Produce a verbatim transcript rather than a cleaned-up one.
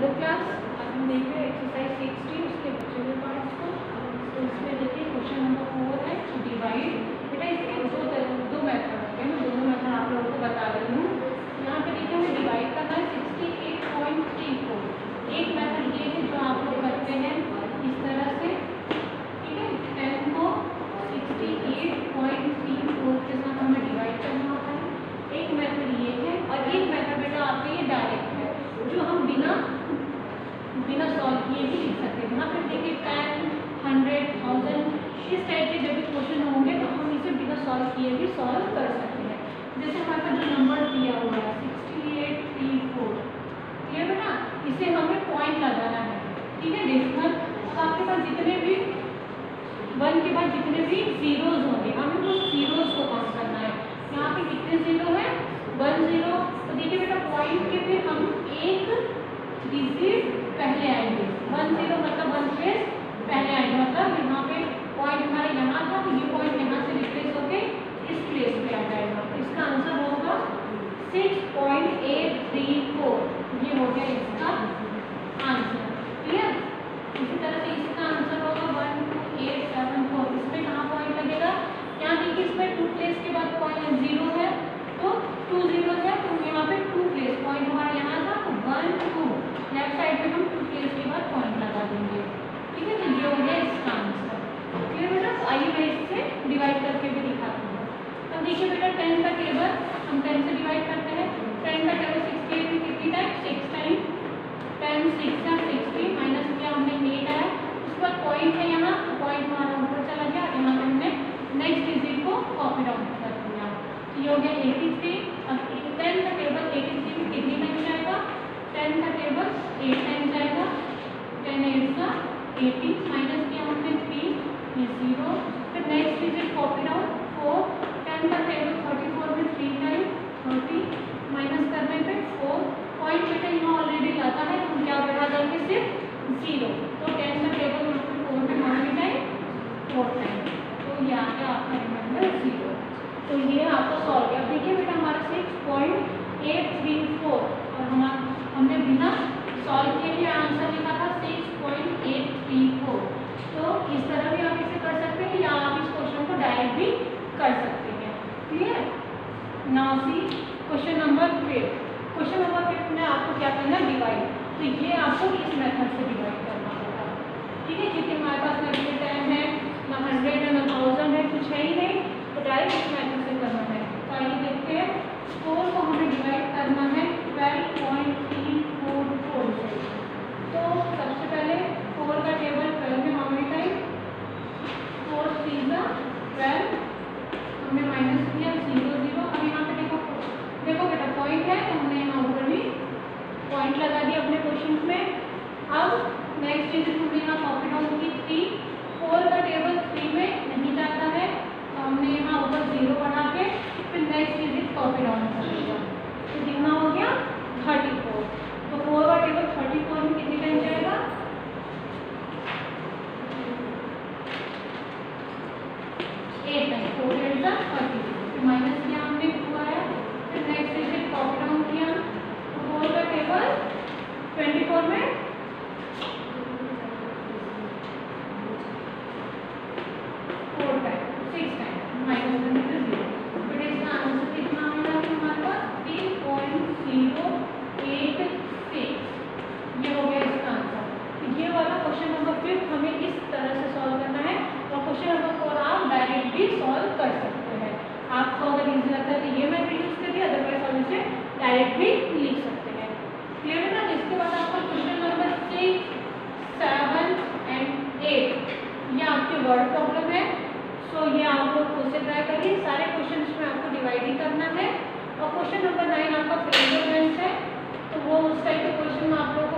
Hello class, अब हम देख रहे हैं एक्सरसाइज सिक्सटी उसके बचे हुए पार्ट्स को। तो इसमें देखिए क्वेश्चन नंबर फोर है टू डिवाइड। बेटा इसके दो दो मेथड होते हैं, मैं दोनों मेथड आप लोगों को बता रही हूँ। यहाँ पे देखिए हमें डिवाइड करना है sixty eight point three four. एक मेथड ये है जो आप लोग करते हैं इस तरह से, ठीक है। टेन को sixty eight point three four के साथ हमें डिवाइड करना होता है। एक मेथड ये है और एक मेथड बेटा आपका ये डायरेक्ट है जो हम बिना बिना सॉल्व किए भी लिख सकते हैं। यहाँ पर देखिए टेन, हंड्रेड, थाउजेंड इस टाइप के जब भी क्वेश्चन होंगे तो हम इसे बिना सॉल्व किए भी सॉल्व कर सकते हैं। जैसे हमारे पास जो नंबर दिया हुआ है sixty eight three four, clear है ना। इसे हमें पॉइंट लगाना है, ठीक है, डेसिमल। अब आपके पास जितने भी वन के बाद जितने भी जीरोज होंगे हमें वो जीरोज को काउंट करना है। यहाँ पे कितने जीरो है? One zero. तो देखिए बेटा पॉइंट के फिर हम एक डिजिट पहले आएंगे। वन जीरो मतलब वन प्लेस पहले आएंगे, मतलब यहाँ पे पॉइंट हमारा यहाँ था तो ये पॉइंट यहाँ से रिप्लेस होके इस प्लेस पे आ जाएगा। तो इसका आंसर होगा six point eight three four. ये हो गया इसका आंसर, क्लियर। इसी तरह से इसका आंसर होगा one two eight seven four. इसमें कहाँ पॉइंट लगेगा? यहाँ देखिए इसमें टू प्लेस के बाद पॉइंट जीरो है तो टू जीरो है तो यहाँ पे टू प्लेस पॉइंट हमारा यहाँ था तो वन टू लेफ्ट साइड पे हम टू प्लेस के बाद पॉइंट लगा देंगे, ठीक है। तो ये हो गया इसका आंसर, क्लियर बेटा। तो आइए मैं इससे डिवाइड करके भी दिखाती हूँ। अब देखिए बेटा टेन का टेबल हम टेन से डिवाइड करते हैं। टेन का टेबल सिक्सटी एट में कितनी time? Six time. Ten six है सिक्सटी, माइनस किया हमने एट आया। उसके बाद पॉइंट है यहाँ तो पॉइंट हमारा ऊपर चला गया। यहाँ पे हमने नेक्स्ट डिजिट को कॉपी डाउन कर दिया। तो ये हो गया एटी थ्री। अब टेन का टेबल एटी थ्री में कितनी टाइम जाएगा? टेन का टेबल एट टाइम जाएगा। टेन एट का एटी, माइनस किया हमने थ्री, ये जीरो। फिर next digit copy down four. Ten का टेबल थर्टी फोर में थ्री टाइम थर्टी, माइनस करने पे फोर। पॉइंट बेटा यहाँ ऑलरेडी आता है, हम क्या बढ़ा देंगे? सिर्फ जीरो। तो टेन का टेबल यहाँ पे फोर में मांगे टाइम फोर टाइम, तो ये आ गया आपका रिमाइंडर जीरो। तो ये आपका सॉल्व किया। देखिए बेटा हमारा six point eight three four और हमारा हमने बिना सॉल्व किए लिए आंसर लिखा था six point eight three four. तो इस तरह भी आप इसे कर सकते हैं या आप इस क्वेश्चन को डायरेक्ट भी कर सकते हैं, clear. Now C question number fifth. Question number fifth में आपको क्या करना है? डिवाइड। तो ये आपको इस मेथड से डिवाइड करना होगा, ठीक है। क्योंकि हमारे पास ना ये टाइम है, ना हंड्रेड है, ना थाउजेंड है, कुछ है ही नहीं, तो डायरेक्ट इस मेथड से करना है। तो आइए देखते हैं। फोर को हमें डिवाइड करना है twelve point three four four से। तो सबसे पहले फोर का टेबल ट्वेल्व में हमें टाइम फोर थ्री का ट्वेल्व, हमने माइनस किया जीरो जीरो। अब यहाँ पे देखो देखो बेटा पॉइंट है तो हमने यहाँ ऊपर भी पॉइंट लगा दिया अपने क्वेश्चन में। अब नेक्स्ट डिजिट हमने यहाँ कॉपी डाउन की थ्री। फोर का टेबल थ्री में नहीं जाता है तो हमने यहाँ ऊपर जीरो बढ़ा के फिर नेक्स्ट डिजिट कॉपी डाउन कर दिया। तो कितना हो गया? Thirty four. तो फोर का टेबल थर्टी फोर में कितनी टाइम जाएगा? Eight time. फोर एट का थर्टी, फिर माइनस किया हमने टू आया, फिर नेक्स्ट डिजिट कॉपी डाउन किया। तो फोर का टेबल ट्वेंटी फोर में four time six time, minus करने पे जीरो। फिर इसका आंसर कितना आएगा हमारे पास? Three point zero eight six. ये हो गया इसका आंसर। तो ये वाला क्वेश्चन नंबर फिफ्थ हमें इस तरह से सॉल्व करना है और क्वेश्चन नंबर फोर आप डायरेक्ट भी सॉल्व कर सकते हैं। आपको अगर इजी लगता है तो ये मेथड यूज करिए, अदरवाइज हम इसे डायरेक्ट भी लिख सकते हैं, क्लियर है ना। इसके बाद आपका question number six, seven and eight ये आपके वर्ड प्रॉब्लम है। सो ये आप लोग खुद से ट्राई करिए। सारे क्वेश्चन में आपको डिवाइड ही करना है। और क्वेश्चन नंबर नाइन आपका फ्रेजल टेंस है तो वो उस टाइप के क्वेश्चन में आप लोग